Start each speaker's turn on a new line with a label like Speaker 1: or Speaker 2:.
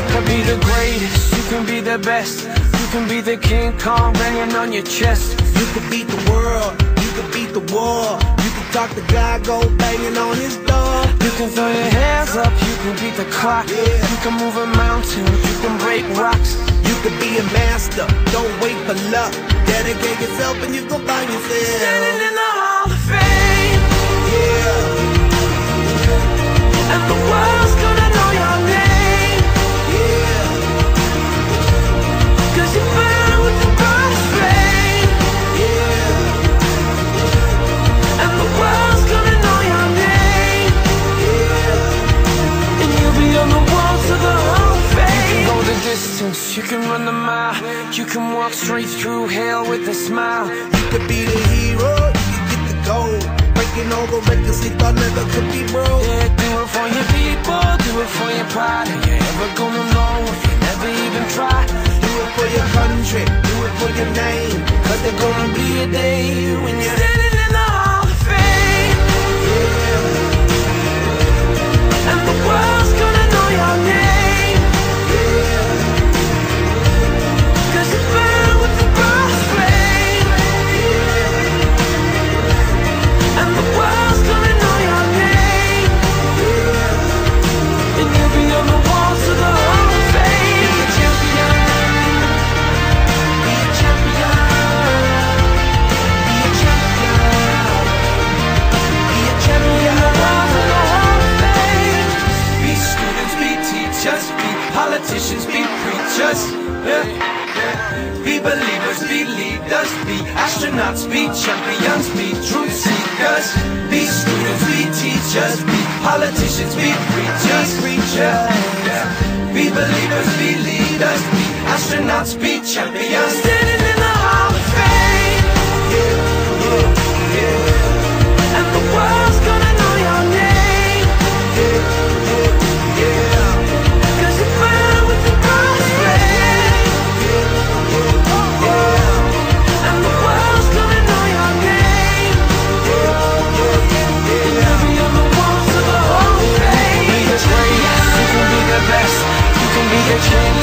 Speaker 1: can be the greatest, you can be the best. You can be the King Kong banging on your chest.
Speaker 2: You can beat the world, you can beat the war. You can talk to God, go banging on his door.
Speaker 1: You can throw your hands up, you can beat the clock. You can move a mountain, you can break rocks.
Speaker 2: You can be a master, don't wait for luck. Dedicate yourself and you can find yourself
Speaker 1: Standing in the Hall of Fame.
Speaker 2: Yeah.
Speaker 1: And the world's gonna know your name.
Speaker 2: Yeah.
Speaker 1: Cause you burn with the brightest flame.
Speaker 2: Yeah.
Speaker 1: And the world's gonna know your name.
Speaker 2: Yeah.
Speaker 1: And you'll be on the walls of the Hall of Fame. You can go the distance, you can run the mile. You can walk straight through hell with a smile.
Speaker 2: You could be the hero, you can get the gold. Breaking all the records they thought never could be broke.
Speaker 1: Yeah, do it for your people, do it for your pride. Are you ever gonna know if you never even try?
Speaker 2: Do it for your country, do it for your name.
Speaker 1: Cause there's gonna be a day when you're standing in the Hall of Fame.
Speaker 2: Yeah.
Speaker 1: And the world's gonna know your name.
Speaker 2: Yeah.
Speaker 1: Cause you burn with the brightest flame.
Speaker 2: Yeah.
Speaker 1: And the world's gonna know your name.
Speaker 2: Yeah.
Speaker 1: And you'll be on the walls of the Hall of Fame. Be a champion. Be a champion. Be a champion. Be a champion. On the walls of the Hall of Fame. Be students, be teachers, be politicians, be preachers. Yeah. Be believers, be leaders, be astronauts, be champions, be truth seekers. Be students, be teachers, be politicians, be preachers. Yeah. Be believers, be leaders, be astronauts, be champions. Standing in the Hall of Fame.
Speaker 2: Yeah. Yeah.
Speaker 1: And the world's gonna know your name.
Speaker 2: Yeah.
Speaker 1: Cause you burn with the brightest flame. And the world's gonna know your name. And you'll be on the walls of the Hall of Fame. You can be the greatest, you can be the best. You can be the king